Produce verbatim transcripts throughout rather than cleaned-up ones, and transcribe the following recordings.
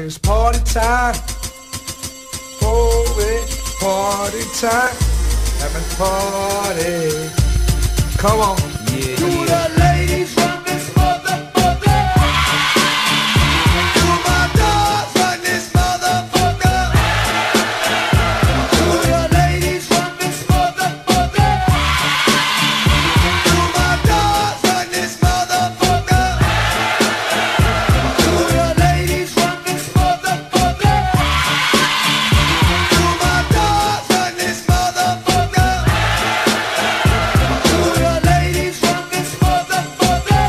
It's party time. Oh, it's party time. Having party. Come on. Yeah, to yeah. the ladies from this motherfucker. To my dogs from this motherfucker. To the ladies from this motherfucker. To my dogs from this motherfucker. To the ladies from this motherfucker. To my dogs from this motherfucker. To the ladies from this motherfucker.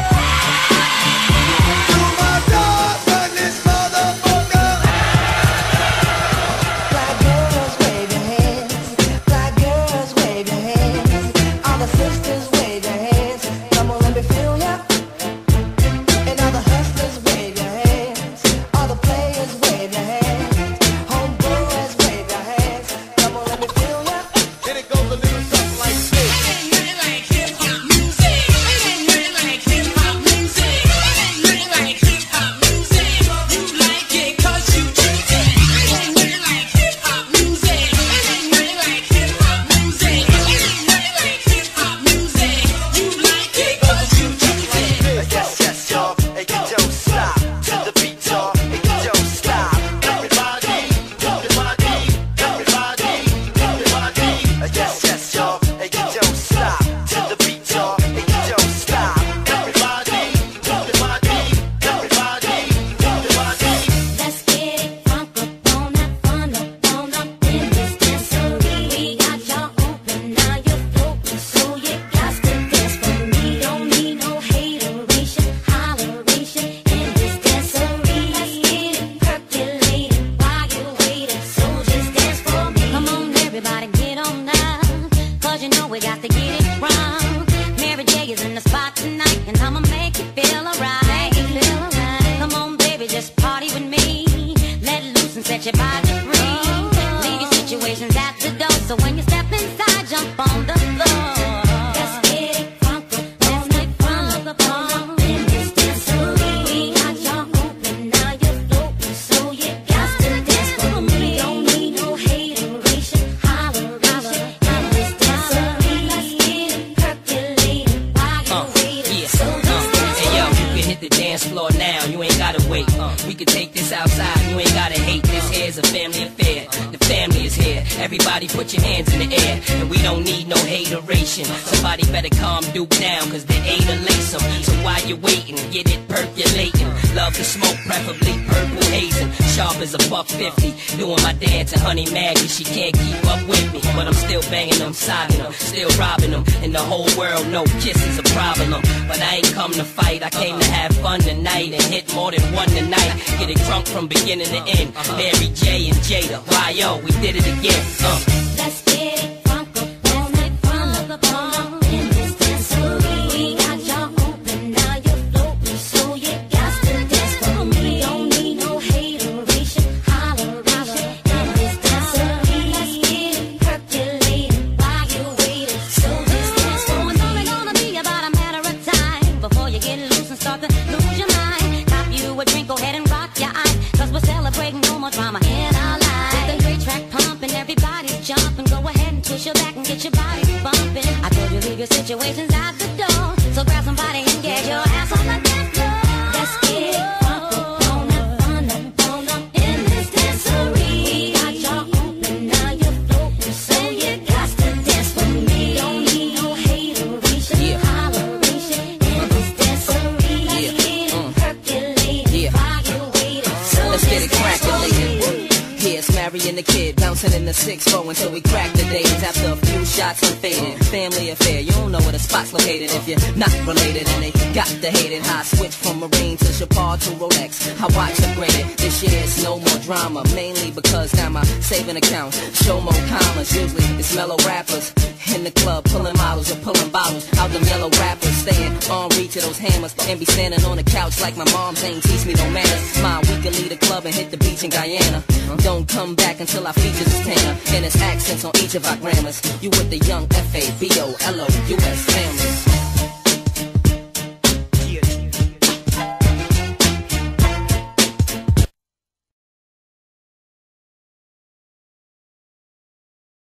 To my dogs from this motherfucker. Fly girls, wave your hands. Fly girls, wave your hands. All the sisters, wave your hands. Come on, let me feel ya. And all the hustlers, wave your hands. All the players, wave your hands. Homeboys, wave your hands. Come on, let me feel ya. Then it goes a little something like this. Yes, yes, y'all. Hey, you don't stop to the beat, y'all. Hey, you don't stop. Everybody, everybody, everybody, everybody. Yes, yes, y'all. Hey, you don't stop to the beat, y'all. Hey, you don't stop. Everybody, everybody, everybody, everybody. Let's get it crunk up on that fun up on up in this dancery. We got y'all open, now you're floating, so you got to dance for me. Don't need no hateration, holleration in this dancery. Let's get it percolating while you're waiting, so just dance for me. Come on, everybody, get on now, cause you know we got to get it wrong. Mary J is in the spot tonight, and I'ma make you feel alright. Come on, baby, just party with me. Let loose and set your body free. Leave your situations at the door, so when you step inside, jump on the floor. Let's get it crunk up on that crunk up on in this dancery. We got y'all open, now you're floating, so you got to dance for me. Don't need no hateration, holleration in this dancery. Let's get it percolating while you're waiting, yeah. so just dance Hey yo, for you me. can hit the dance floor now, you ain't gotta wait. Uh, we can take this outside, you ain't gotta hate. This here's a family affair. The family is here. Everybody put your hands in the air. And we don't need no hateration. Somebody better calm Duke down, cause they ate a lace 'em. So while you're waiting, get it percolating. Love to smoke, preferably purple hazing. Sharp as a buck fifty. Doing my dance and honey mad cause she can't keep up with me. But I'm still banging them, sogging them, still robbing them. And the whole world know kiss is a problem. But I ain't come to fight, I came to have fun tonight. And hit more than one tonight. Get it drunk from beginning to end. Mary J and Jada, Y O, we did it again. Uh. Let's get it crunk up on that crunk up on in this dancery. We got y'all open, now you're floating, so you got to dance for me. Don't need no hateration, holleration in this dancery. Let's get it percolating while you're waiting, so just dance for me. It's only gonna be about a matter of time before you get loose and start to lose your mind. Cop you a drink, go ahead and rock your eyes, cause we're celebrating no more drama in our lives. With the great track pumping, everybody's jumping. Go ahead and twist your back and get your body bumping. I told you leave your situations at the door, so grab somebody and get your ass on the dance floor. Let's get it crunk up on that fun up on up in this dancery. We got y'all open, now you're floating, so you got to dance for me. Don't need no hateration, Yeah. holleration in this dancery. Let's Yeah. get it Mm. percolating Yeah. while you're waiting, so Let's get just it dance for crackulating. me. Yeah, it's Mary and the kid bouncing in the six four until we crack the days. After a few shots, I'm fading. Family affair, you don't know where the spot's located if you're not related. And they got to hate it. How I switch from Marine to Chapar to Rolex. How watch upgraded. This year it's no more drama, mainly because now my saving account show more commas. Usually it's mellow rappers in the club pulling models or pulling bottles out them yellow rappers, staying on reach of those hammers and be standing on the couch like my mom's ain't teach me no manners. Ma, we can leave the club and hit the beach in Guyana. Don't come back until our features is tanner and it's accents on each of our grammars. You with the young F A B O L O U S family.